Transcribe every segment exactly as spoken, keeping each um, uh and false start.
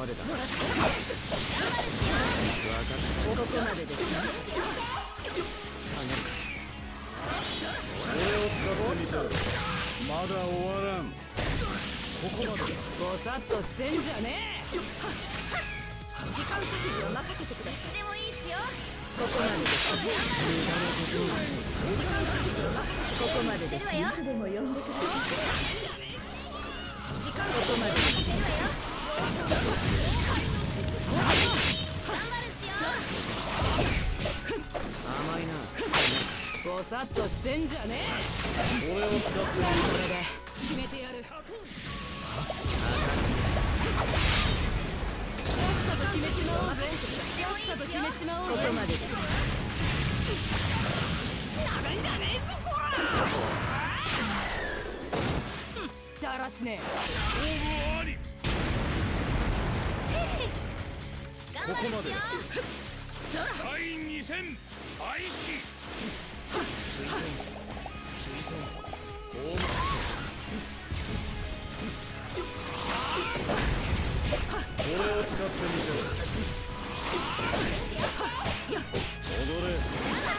までだ。 もらって。 分かった。 ここまでです。 下げる。 俺を使ってみせろ。まだ終わらん。ここまでだ。 ごさっとしてんじゃねえ。時間稼ぎを任せてください。でもいいっすよ。ここまでです。時間稼ぎを任せて。ここまでです。いつでも呼んでください。時間ここまでです。 甘いな。 ごさっとしてんじゃねえ。 俺を使ってみせろ。 これで決めてやる。さっさと決めちまおうぜ。さっさと決めちまおうぜ。ここまでです。なめんじゃねえぞこら。だらしねえ。 あり。ここまでだ。第二戦開始。水遁水遁放物俺を使ってみせろ。踊れ。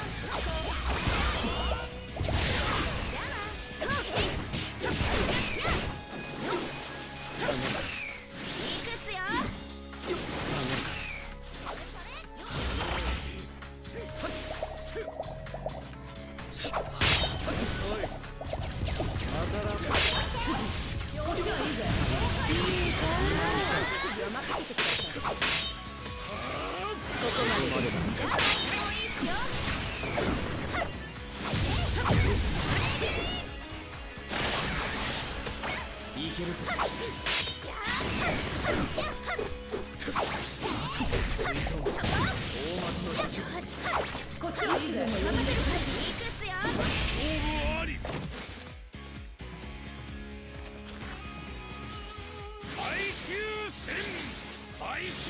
いけるぞ。 こっちはいいぜ。 最終戦開始。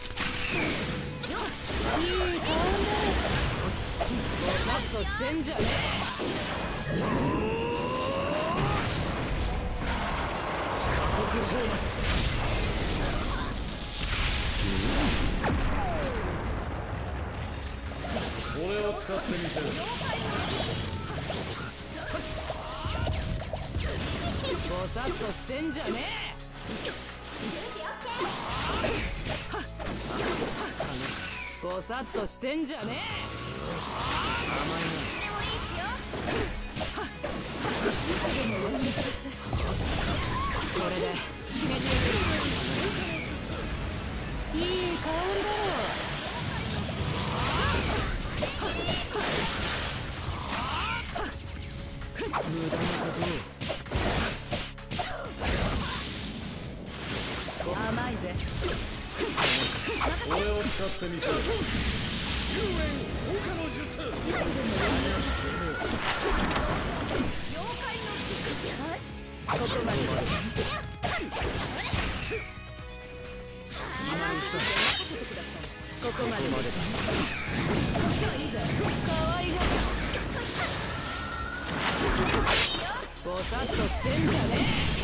ごさっとしてんじゃねえ。 加速フォーマス。 俺を使ってみせろ。 ごさっとしてんじゃねえ。ごさっとしてんじゃねえ。 甘いな。 これで決めてやる。いい香りだろ。 無駄なことを。 甘いぜ。 俺を使ってみせろ。幽炎放火の術。 妖怪の術。よし。ここまでです。ここまでです。こっちはいいぜ。かわいがる。ごさっとしてんじゃねえ。